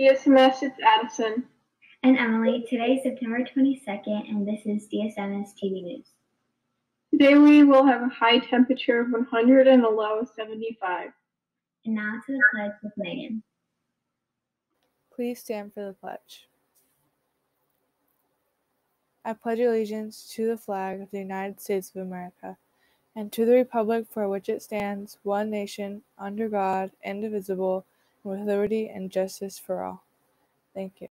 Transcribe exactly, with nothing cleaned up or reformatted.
D S M S, it's Addison. And Emily. Today is September twenty-second, and this is D S M S T V News. Today we will have a high temperature of one hundred and a low of seventy-five. And now to the pledge with Megan. Please stand for the pledge. I pledge allegiance to the flag of the United States of America, and to the republic for which it stands, one nation, under God, indivisible, and with liberty and justice for all. Thank you.